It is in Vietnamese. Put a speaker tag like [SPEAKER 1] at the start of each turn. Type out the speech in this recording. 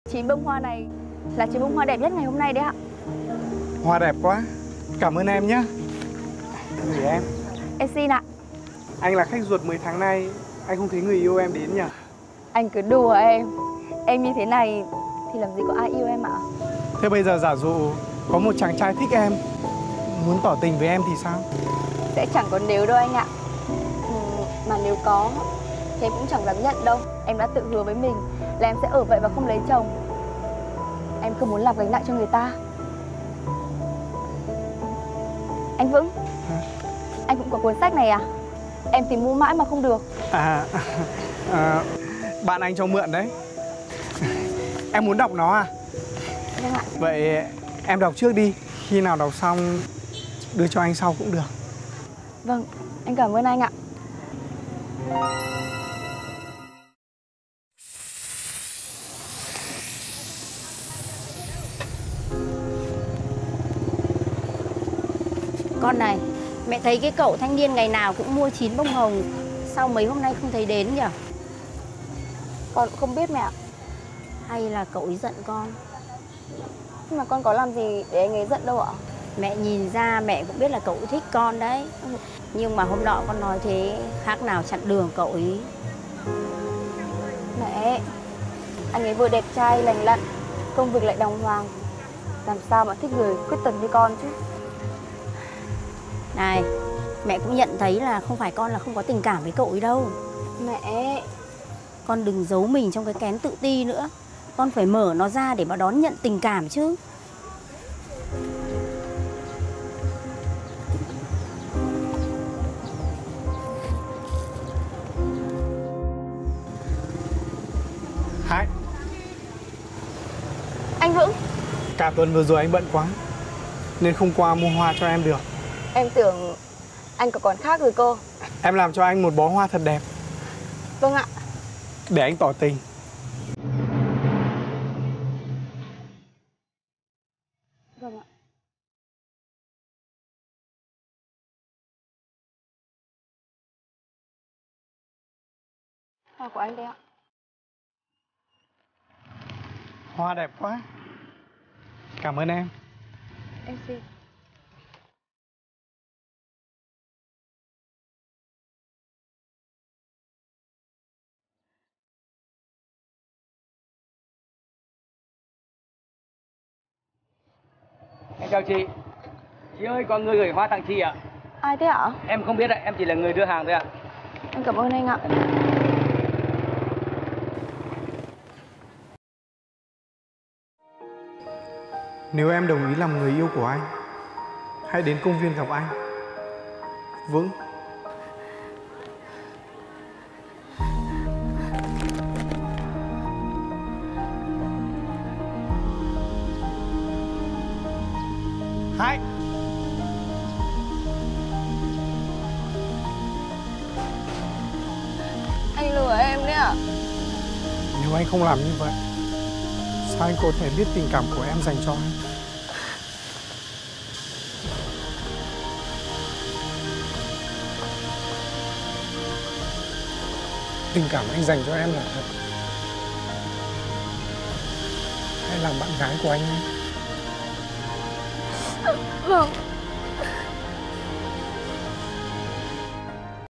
[SPEAKER 1] 9 bông hoa này là 9 bông hoa đẹp nhất ngày hôm nay đấy ạ.
[SPEAKER 2] Hoa đẹp quá. Cảm ơn em nhé. Gửi em.
[SPEAKER 1] Em xin ạ.
[SPEAKER 2] Anh là khách ruột 10 tháng nay, anh không thấy người yêu em đến nhỉ?
[SPEAKER 1] Anh cứ đùa em. Em như thế này thì làm gì có ai yêu em ạ.
[SPEAKER 2] Thế bây giờ giả dụ có một chàng trai thích em, muốn tỏ tình với em thì sao?
[SPEAKER 1] Sẽ chẳng có nếu đâu anh ạ. Mà nếu có thì em cũng chẳng dám nhận đâu. Em đã tự hứa với mình là em sẽ ở vậy và không lấy chồng. Em không muốn làm gánh nặng cho người ta. Anh Vững, anh cũng có cuốn sách này à? Em tìm mua mãi mà không được.
[SPEAKER 2] Bạn anh cho mượn đấy. Em muốn đọc nó à?
[SPEAKER 1] Vâng ạ.
[SPEAKER 2] Vậy em đọc trước đi. Khi nào đọc xong đưa cho anh sau cũng được.
[SPEAKER 1] Vâng, anh cảm ơn anh ạ.
[SPEAKER 3] Con này, mẹ thấy cái cậu thanh niên ngày nào cũng mua 9 bông hồng, sao mấy hôm nay không thấy đến nhỉ?
[SPEAKER 1] Con cũng không biết mẹ ạ.
[SPEAKER 3] Hay là cậu ấy giận con?
[SPEAKER 1] Nhưng mà con có làm gì để anh ấy giận đâu ạ?
[SPEAKER 3] Mẹ nhìn ra mẹ cũng biết là cậu ấy thích con đấy. Nhưng mà hôm nọ con nói thế khác nào chặn đường cậu ấy.
[SPEAKER 1] Mẹ, anh ấy vừa đẹp trai lành lặn, công việc lại đàng hoàng, làm sao mà thích người quyết tần như con chứ.
[SPEAKER 3] Này, mẹ cũng nhận thấy là không phải con là không có tình cảm với cậu ấy đâu.
[SPEAKER 1] Mẹ,
[SPEAKER 3] con đừng giấu mình trong cái kén tự ti nữa. Con phải mở nó ra để mà đón nhận tình cảm chứ.
[SPEAKER 2] Hai.
[SPEAKER 1] Anh Vững.
[SPEAKER 2] Cả tuần vừa rồi anh bận quá nên không qua mua hoa cho em được.
[SPEAKER 1] Em tưởng anh có con khác rồi cô.
[SPEAKER 2] Em làm cho anh một bó hoa thật đẹp.
[SPEAKER 1] Vâng ạ.
[SPEAKER 2] Để anh tỏ tình.
[SPEAKER 1] Vâng ạ. Hoa của anh đây ạ.
[SPEAKER 2] Hoa đẹp quá. Cảm ơn em.
[SPEAKER 1] Em xin.
[SPEAKER 4] Em chào chị. Chị ơi, có người gửi hoa tặng chị ạ.
[SPEAKER 1] Ai thế ạ?
[SPEAKER 4] Em không biết ạ, em chỉ là người đưa hàng thôi ạ.
[SPEAKER 1] Em cảm ơn anh ạ.
[SPEAKER 2] Nếu em đồng ý làm người yêu của anh, hãy đến công viên gặp anh. Vững. Hai.
[SPEAKER 1] Anh lừa em đấy ạ.
[SPEAKER 2] Nếu anh không làm như vậy, sao anh có thể biết tình cảm của em dành cho anh? Tình cảm anh dành cho em là thật. Hãy làm bạn gái của anh nhé.
[SPEAKER 1] Vâng.